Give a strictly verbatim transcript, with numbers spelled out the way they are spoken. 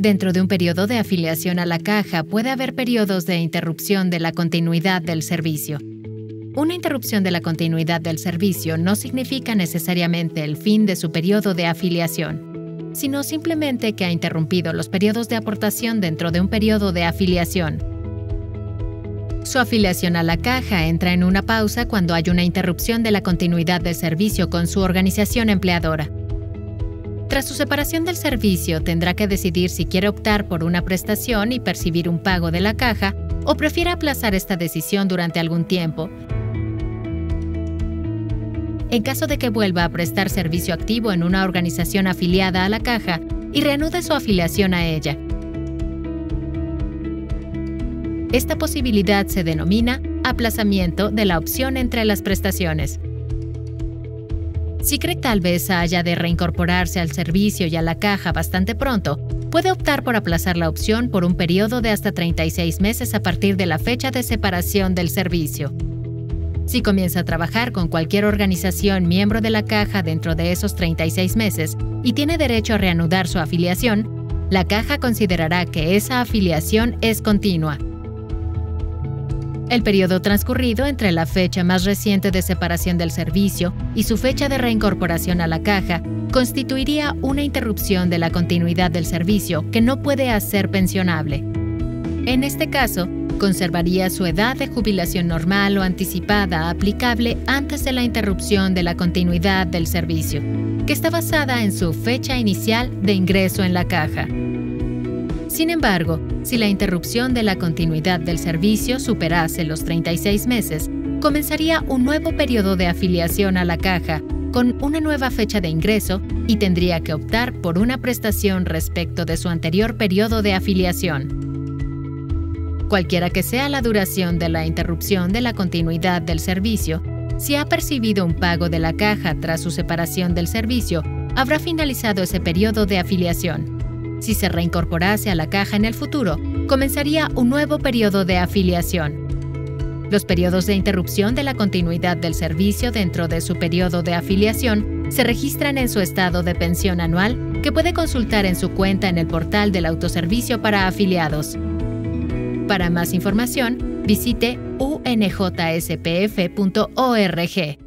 Dentro de un periodo de afiliación a la caja puede haber periodos de interrupción de la continuidad del servicio. Una interrupción de la continuidad del servicio no significa necesariamente el fin de su periodo de afiliación, sino simplemente que ha interrumpido los periodos de aportación dentro de un periodo de afiliación. Su afiliación a la caja entra en una pausa cuando hay una interrupción de la continuidad del servicio con su organización empleadora. Tras su separación del servicio, tendrá que decidir si quiere optar por una prestación y percibir un pago de la caja o prefiere aplazar esta decisión durante algún tiempo. En caso de que vuelva a prestar servicio activo en una organización afiliada a la caja y reanude su afiliación a ella. Esta posibilidad se denomina aplazamiento de la opción entre las prestaciones. Si cree que tal vez haya de reincorporarse al servicio y a la caja bastante pronto, puede optar por aplazar la opción por un periodo de hasta treinta y seis meses a partir de la fecha de separación del servicio. Si comienza a trabajar con cualquier organización miembro de la caja dentro de esos treinta y seis meses y tiene derecho a reanudar su afiliación, la caja considerará que esa afiliación es continua. El periodo transcurrido entre la fecha más reciente de separación del servicio y su fecha de reincorporación a la caja constituiría una interrupción de la continuidad del servicio que no puede hacer pensionable. En este caso, conservaría su edad de jubilación normal o anticipada aplicable antes de la interrupción de la continuidad del servicio, que está basada en su fecha inicial de ingreso en la caja. Sin embargo, si la interrupción de la continuidad del servicio superase los treinta y seis meses, comenzaría un nuevo periodo de afiliación a la caja con una nueva fecha de ingreso y tendría que optar por una prestación respecto de su anterior periodo de afiliación. Cualquiera que sea la duración de la interrupción de la continuidad del servicio, si ha percibido un pago de la caja tras su separación del servicio, habrá finalizado ese periodo de afiliación. Si se reincorporase a la caja en el futuro, comenzaría un nuevo periodo de afiliación. Los periodos de interrupción de la continuidad del servicio dentro de su periodo de afiliación se registran en su estado de pensión anual, que puede consultar en su cuenta en el portal del autoservicio para afiliados. Para más información, visite u n j s p f punto org.